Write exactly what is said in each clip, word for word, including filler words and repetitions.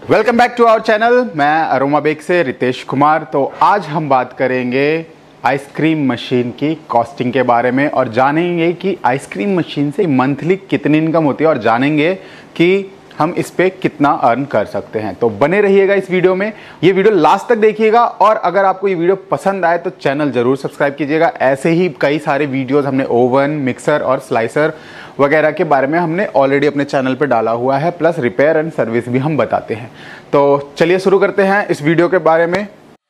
Welcome back to our channel. मैं aroma bake से रितेश कुमार। तो आज हम बात करेंगे आइसक्रीम मशीन की कॉस्टिंग के बारे में और जानेंगे कि आइसक्रीम मशीन से मंथली कितनी इनकम होती है और जानेंगे कि हम इस पे कितना अर्न कर सकते हैं। तो बने रहिएगा इस वीडियो में, ये वीडियो लास्ट तक देखिएगा और अगर आपको ये वीडियो पसंद आए तो चैनल जरूर सब्सक्राइब कीजिएगा। ऐसे ही कई सारे वीडियोस हमने ओवन, मिक्सर और स्लाइसर वगैरह के बारे में हमने ऑलरेडी अपने चैनल पे डाला हुआ है, प्लस रिपेयर एंड सर्विस भी हम बताते हैं। तो चलिए शुरू करते हैं इस वीडियो के बारे में।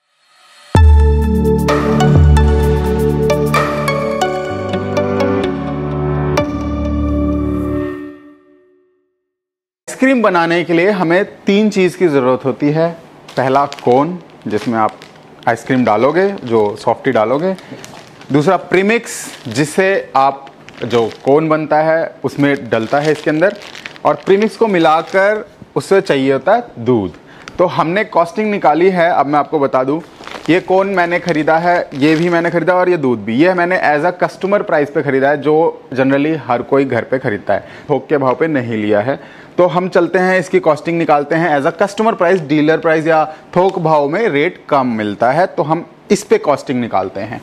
आइसक्रीम बनाने के लिए हमें तीन चीज़ की ज़रूरत होती है। पहला कोन, जिसमें आप आइसक्रीम डालोगे, जो सॉफ्टी डालोगे। दूसरा प्रीमिक्स, जिससे आप जो कोन बनता है उसमें डलता है इसके अंदर, और प्रीमिक्स को मिलाकर उससे चाहिए होता है दूध। तो हमने कॉस्टिंग निकाली है, अब मैं आपको बता दूं। ये कोन मैंने ख़रीदा है, ये भी मैंने ख़रीदा और ये दूध भी, ये मैंने एज अ कस्टमर प्राइस पे ख़रीदा है, जो जनरली हर कोई घर पे ख़रीदता है, थोक के भाव पे नहीं लिया है। तो हम चलते हैं इसकी कॉस्टिंग निकालते हैं। As a customer price, dealer price या थोक भाव में रेट कम मिलता है, तो हम इस पे कॉस्टिंग निकालते हैं।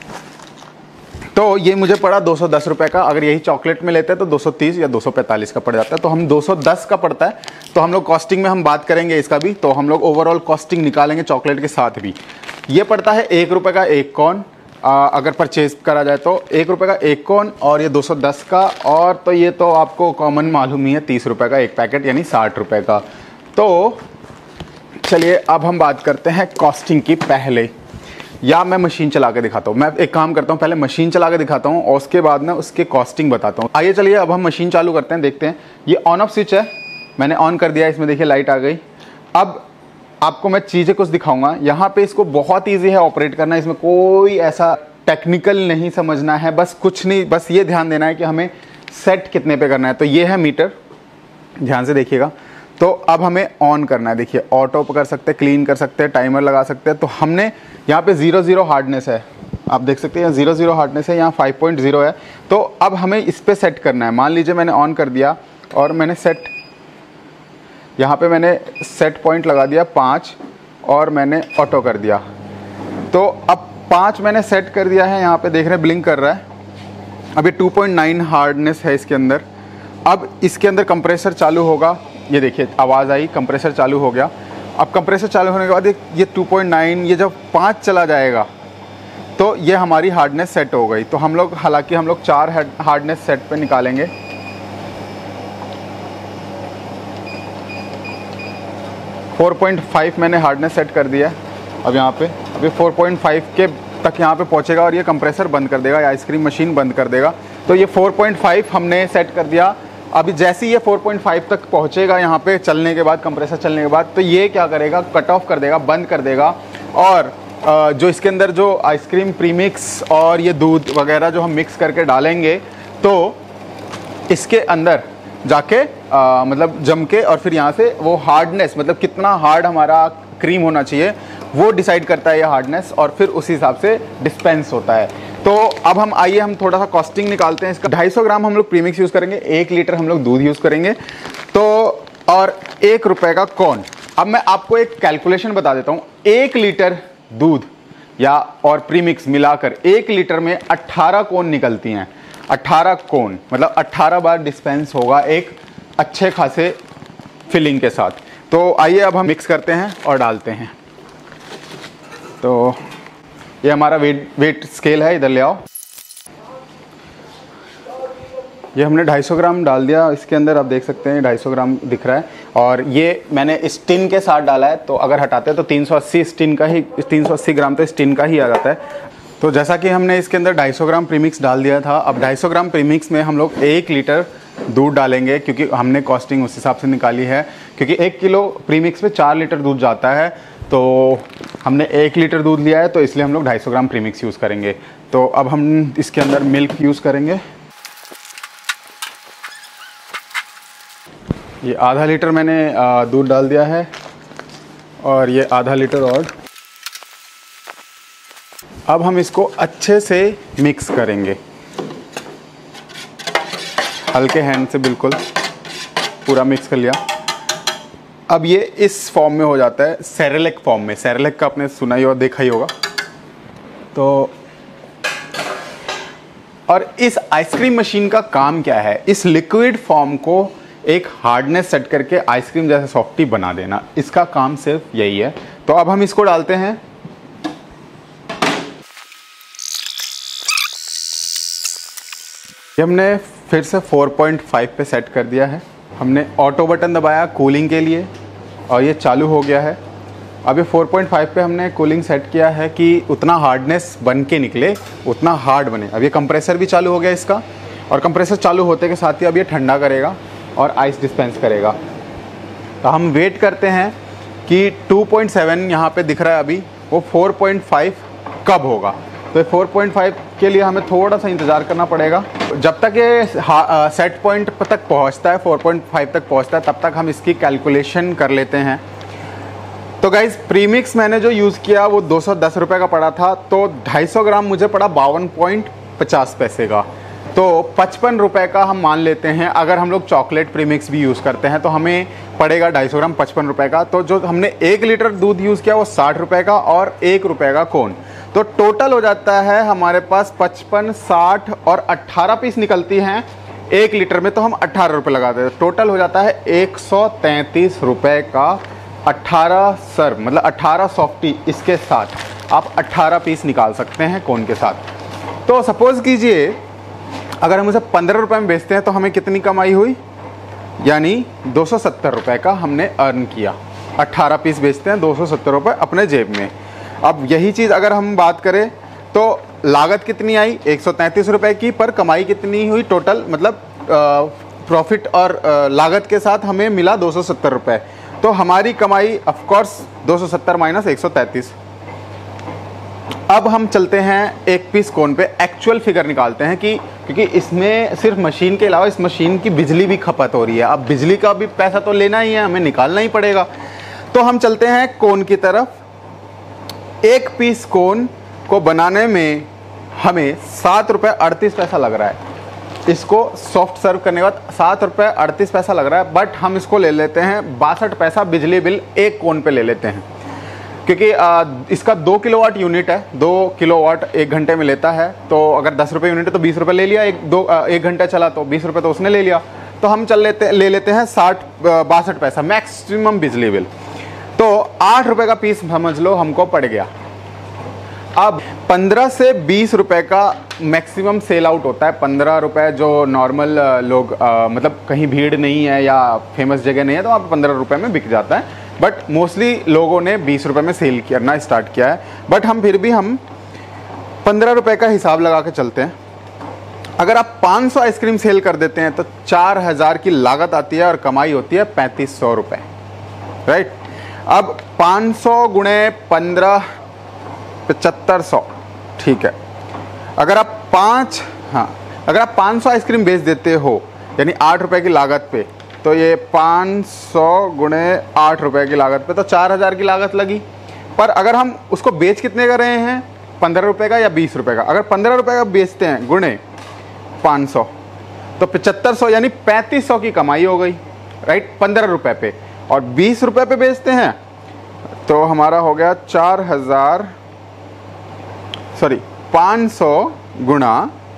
तो ये मुझे पड़ा दो सौ दस रुपये का। अगर यही चॉकलेट में लेते हैं तो दो सौ तीस या दो सौ पैंतालीस का पड़ जाता है, तो हम दो सौ दस का पड़ता है। तो हम लोग कॉस्टिंग में हम बात करेंगे इसका भी, तो हम लोग ओवरऑल कॉस्टिंग निकालेंगे चॉकलेट के साथ भी। ये पड़ता है एक रुपये का एक कॉर्न, अगर परचेज करा जाए तो एक रुपये का एक कॉर्न, और ये दो सौ दस का, और तो ये तो आपको कॉमन मालूम ही है, तीस रुपये का एक पैकेट यानी साठ रुपये का। तो चलिए अब हम बात करते हैं कॉस्टिंग की पहले, या मैं मशीन चला के दिखाता हूँ। मैं एक काम करता हूँ, पहले मशीन चला के दिखाता हूँ और उसके बाद में उसके कॉस्टिंग बताता हूँ। आइए चलिए अब हम मशीन चालू करते हैं, देखते हैं। ये ऑन ऑफ स्विच है, मैंने ऑन कर दिया, इसमें देखिए लाइट आ गई। अब आपको मैं चीज़ें कुछ दिखाऊंगा। यहाँ पे इसको बहुत ईजी है ऑपरेट करना, इसमें कोई ऐसा टेक्निकल नहीं समझना है, बस कुछ नहीं, बस ये ध्यान देना है कि हमें सेट कितने पे करना है। तो ये है मीटर, ध्यान से देखिएगा। तो अब हमें ऑन करना है, देखिए ऑटो कर सकते हैं, क्लीन कर सकते हैं, टाइमर लगा सकते हैं। तो हमने यहाँ पे जीरो जीरो हार्डनेस है, आप देख सकते हैं, यहाँ जीरो जीरो हार्डनेस है, यहाँ फाइव पॉइंट जीरो है। तो अब हमें इस पे सेट करना है। मान लीजिए मैंने ऑन कर दिया और मैंने सेट, यहाँ पे मैंने सेट पॉइंट लगा दिया पाँच और मैंने ऑटो कर दिया। तो अब पाँच मैंने सेट कर दिया है, यहाँ पे देख रहे हैं ब्लिंक कर रहा है। अभी टू पॉइंट नाइन हार्डनेस है इसके अंदर। अब इसके अंदर कंप्रेसर चालू होगा, ये देखिए आवाज़ आई, कंप्रेसर चालू हो गया। अब कंप्रेसर चालू होने के बाद ये टू पॉइंट नाइन, ये जब पाँच चला जाएगा तो ये हमारी हार्डनेस सेट हो गई। तो हम लोग, हालांकि हम लोग चार हार्डनेस सेट पे निकालेंगे। फोर पॉइंट फाइव मैंने हार्डनेस सेट कर दिया। अब यहाँ पे अभी फोर पॉइंट फाइव के तक यहाँ पे पहुँचेगा और ये कंप्रेसर बंद कर देगा, या आइसक्रीम मशीन बंद कर देगा। तो ये फोर पॉइंट फाइव हमने सेट कर दिया। अभी जैसे ही ये फोर पॉइंट फाइव तक पहुँचेगा यहाँ पे चलने के बाद, कंप्रेसर चलने के बाद, तो ये क्या करेगा, कट ऑफ कर देगा, बंद कर देगा। और जो इसके अंदर जो आइसक्रीम प्रीमिक्स और ये दूध वगैरह जो हम मिक्स करके डालेंगे, तो इसके अंदर जाके आ, मतलब जम के, और फिर यहाँ से वो हार्डनेस, मतलब कितना हार्ड हमारा क्रीम होना चाहिए, वो डिसाइड करता है ये हार्डनेस, और फिर उसी हिसाब से डिस्पेंस होता है। तो अब हम आइए हम थोड़ा सा कॉस्टिंग निकालते हैं इसका। ढाई सौ ग्राम हम लोग प्रीमिक्स यूज़ करेंगे, एक लीटर हम लोग दूध यूज़ करेंगे, तो और एक रुपये का कॉर्न। अब मैं आपको एक कैलकुलेशन बता देता हूँ। एक लीटर दूध या और प्रीमिक्स मिलाकर एक लीटर में अट्ठारह कोन निकलती हैं। अट्ठारह कोन मतलब अट्ठारह बार डिस्पेंस होगा एक अच्छे खासे फिलिंग के साथ। तो आइए अब हम मिक्स करते हैं और डालते हैं। तो ये हमारा वेट वेट स्केल है, इधर ले आओ। ये हमने ढाई सौ ग्राम डाल दिया इसके अंदर, आप देख सकते हैं ढाई सौ ग्राम दिख रहा है। और ये मैंने इस टिन के साथ डाला है, तो अगर हटाते हैं तो तीन सौ अस्सी इस टिन का ही, तीन सौ अस्सी ग्राम तो इस टिन का ही आ जाता है। तो जैसा कि हमने इसके अंदर ढाई सौ ग्राम प्रीमिक्स डाल दिया था, अब ढाई सौ ग्राम प्रीमिक्स में हम लोग एक लीटर दूध डालेंगे, क्योंकि हमने कॉस्टिंग उस हिसाब से निकाली है। क्योंकि एक किलो प्रीमिक्स में चार लीटर दूध जाता है, तो हमने एक लीटर दूध लिया है, तो इसलिए हम लोग ढाई सौ ग्राम प्रीमिक्स यूज़ करेंगे। तो अब हम इसके अंदर मिल्क यूज़ करेंगे। ये आधा लीटर मैंने दूध डाल दिया है, और ये आधा लीटर और। अब हम इसको अच्छे से मिक्स करेंगे, हल्के हैंड से बिल्कुल पूरा मिक्स कर लिया। अब ये इस फॉर्म में हो जाता है, सेरेलेक फॉर्म में। सेरेलेक का आपने सुना ही और देखा ही होगा। तो और इस आइसक्रीम मशीन का काम क्या है, इस लिक्विड फॉर्म को एक हार्डनेस सेट करके आइसक्रीम जैसे सॉफ्टी बना देना, इसका काम सिर्फ यही है। तो अब हम इसको डालते हैं। ये हमने फिर से फोर पॉइंट फाइव पे सेट कर दिया है। हमने ऑटो बटन दबाया कूलिंग के लिए और ये चालू हो गया है। अब ये फोर पॉइंट फाइव पे हमने कूलिंग सेट किया है कि उतना हार्डनेस बन के निकले, उतना हार्ड बने। अब ये कंप्रेसर भी चालू हो गया इसका, और कंप्रेसर चालू होते के साथ ही अब ये ठंडा करेगा और आइस डिस्पेंस करेगा। तो हम वेट करते हैं कि टू पॉइंट सेवन यहाँ पे दिख रहा है अभी, वो फोर पॉइंट फाइव कब होगा। तो फोर पॉइंट फाइव के लिए हमें थोड़ा सा इंतज़ार करना पड़ेगा। जब तक ये सेट पॉइंट तक पहुँचता है, फोर पॉइंट फाइव तक पहुँचता है, तब तक हम इसकी कैलकुलेशन कर लेते हैं। तो गाइज प्रीमिक्स मैंने जो यूज़ किया वो दो सौ दस रुपये का पड़ा था, तो ढाई सौ ग्राम मुझे पड़ा बावन पॉइंट पचास पैसे का। तो पचपन रुपये का हम मान लेते हैं। अगर हम लोग चॉकलेट प्रीमिक्स भी यूज़ करते हैं तो हमें पड़ेगा ढाई सौ ग्राम पचपन रुपये का। तो जो हमने एक लीटर दूध यूज़ किया वो साठ रुपये का और एक रुपये का कोन। तो टोटल हो जाता है हमारे पास पचपन, साठ और अट्ठारह पीस निकलती हैं एक लीटर में, तो हम अट्ठारह रुपये लगाते हैं। टोटल हो जाता है एक सौ तैंतीस रुपये का अट्ठारह सर्व, मतलब अट्ठारह सॉफ्टी। इसके साथ आप अट्ठारह पीस निकाल सकते हैं कोन के साथ। तो सपोज़ कीजिए अगर हम उसे पंद्रह रुपये में बेचते हैं तो हमें कितनी कमाई हुई, यानी दो सौ सत्तर रुपये का हमने अर्न किया। अट्ठारह पीस बेचते हैं, दो सौ सत्तर रुपये अपने जेब में। अब यही चीज़ अगर हम बात करें तो लागत कितनी आई एक सौ तैंतीस रुपये की, पर कमाई कितनी हुई टोटल, मतलब प्रॉफिट और आ, लागत के साथ हमें मिला दो सौ सत्तर रुपये। तो हमारी कमाई ऑफ कोर्स दो सौ सत्तर माइनस एक सौ तैंतीस। अब हम चलते हैं एक पीस कोन पे, एक्चुअल फिगर निकालते हैं कि क्योंकि इसमें सिर्फ मशीन के अलावा इस मशीन की बिजली भी खपत हो रही है। अब बिजली का भी पैसा तो लेना ही है, हमें निकालना ही पड़ेगा। तो हम चलते हैं कोन की तरफ। एक पीस कोन को बनाने में हमें सात रुपये अड़तीस पैसा लग रहा है। इसको सॉफ्ट सर्व करने के बाद सात रुपये अड़तीस पैसा लग रहा है, बट हम इसको ले लेते हैं बासठ पैसा बिजली बिल एक कोन पे ले लेते हैं, क्योंकि आ, इसका दो किलोवाट यूनिट है। दो किलोवाट एक घंटे में लेता है। तो अगर दस रुपये यूनिट है तो बीस रुपये ले लिया, एक दो आ, एक घंटा चला तो बीस रुपये तो उसने ले लिया। तो हम चल लेते ले लेते हैं साठ बासठ पैसा मैक्सिमम बिजली बिल। तो आठ रुपये का पीस समझ लो हमको पड़ गया। अब पंद्रह से बीस रुपए का मैक्सिमम सेल आउट होता है। पंद्रह रुपए जो नॉर्मल लोग आ, मतलब कहीं भीड़ नहीं है या फेमस जगह नहीं है तो आप पंद्रह रुपए में बिक जाता है, बट मोस्टली लोगों ने बीस रुपए में सेल करना स्टार्ट किया है। बट हम फिर भी हम पंद्रह रुपए का हिसाब लगा के चलते हैं। अगर आप पाँच सौ आइसक्रीम सेल कर देते हैं तो चार हज़ार की लागत आती है और कमाई होती है पैंतीस सौ रुपये, राइट। अब पाँच सौ गुणे पंद्रह पचहत्तर सौ, ठीक है। अगर आप पाँच हाँ अगर आप पाँच सौ आइसक्रीम बेच देते हो यानी आठ रुपये की लागत पे, तो ये पाँच सौ गुणे आठ रुपये की लागत पे तो चार हज़ार की लागत लगी। पर अगर हम उसको बेच कितने का रहे हैं, पंद्रह रुपये का या बीस रुपये का। अगर पंद्रह रुपये का बेचते हैं गुणे पाँच सौ तो पचहत्तर सौ यानी पैंतीस सौ की कमाई हो गई, राइट, पंद्रह रुपये पे। और बीस रुपये पे बेचते हैं तो हमारा हो गया चार हज़ार सॉरी पाँच सौ गुणा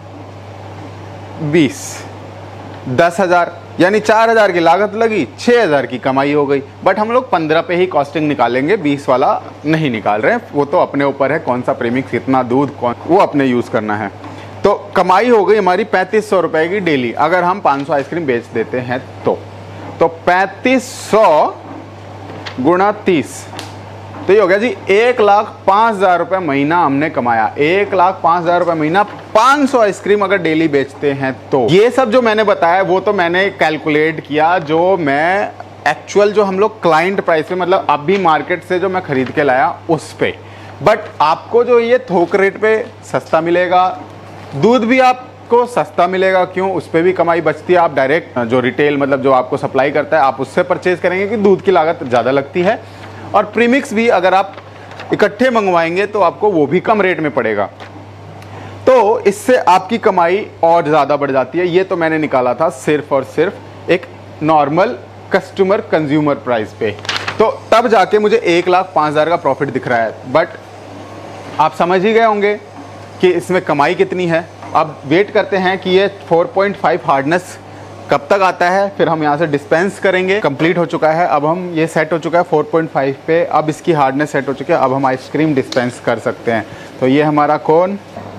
बीस, दस हज़ार यानी चार हज़ार की लागत लगी, छः हज़ार की कमाई हो गई। बट हम लोग पंद्रह पे ही कॉस्टिंग निकालेंगे, बीस वाला नहीं निकाल रहे हैं। वो तो अपने ऊपर है कौन सा प्रीमिक्स कितना दूध कौन वो अपने यूज़ करना है। तो कमाई हो गई हमारी पैंतीस सौ रुपये की डेली, अगर हम पाँच सौ आइसक्रीम बेच देते हैं तो तो पैंतीस सौ गुणा तीस, तो ये हो गया जी एक लाख पाँच हज़ार रुपये महीना हमने कमाया। एक लाख पाँच हज़ार रुपये महीना पाँच सौ आइसक्रीम अगर डेली बेचते हैं तो। ये सब जो मैंने बताया वो तो मैंने कैलकुलेट किया, जो मैं एक्चुअल जो हम लोग क्लाइंट प्राइस पे, मतलब अभी मार्केट से जो मैं खरीद के लाया उस पे। बट आपको जो ये थोक रेट पे सस्ता मिलेगा, दूध भी आपको सस्ता मिलेगा। क्यों, उस पर भी कमाई बचती है। आप डायरेक्ट जो रिटेल मतलब जो आपको सप्लाई करता है आप उससे परचेज करेंगे कि दूध की लागत ज़्यादा लगती है। और प्रीमिक्स भी अगर आप इकट्ठे मंगवाएंगे तो आपको वो भी कम रेट में पड़ेगा, तो इससे आपकी कमाई और ज़्यादा बढ़ जाती है। ये तो मैंने निकाला था सिर्फ और सिर्फ एक नॉर्मल कस्टमर कंज्यूमर प्राइस पे, तो तब जाके मुझे एक लाख पाँच हज़ार का प्रॉफिट दिख रहा है। बट आप समझ ही गए होंगे कि इसमें कमाई कितनी है। अब वेट करते हैं कि ये फोर पॉइंट फाइव हार्डनेस कब तक आता है, फिर हम यहाँ से डिस्पेंस करेंगे। कंप्लीट हो चुका है, अब हम ये सेट हो चुका है फोर पॉइंट फाइव पे, अब इसकी हार्डनेस सेट हो चुकी है, अब हम आइसक्रीम डिस्पेंस कर सकते हैं। तो ये हमारा कोन